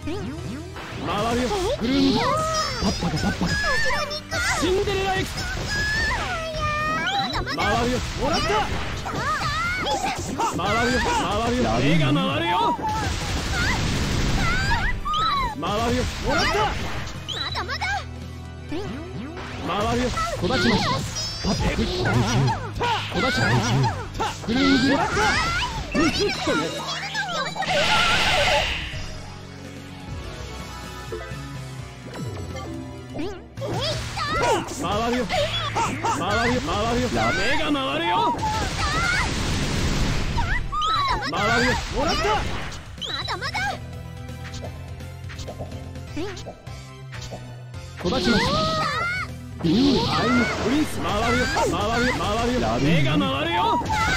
回るよ。グルーンパッパカパッパカ。シンデレラエクス。回るよ。もらった。回るよ。回るよ。目が回るよ。回るよ。もらった。回るよ。小立ちました。パッパクッ。小立ちました。グルーンもらった。うちっとね。回るよ。回るよ。回るよ。目が回るよ。回るよ。もらった。小立ちました。アイムプリンス。回るよ。回るよ。回るよ。目が回るよ。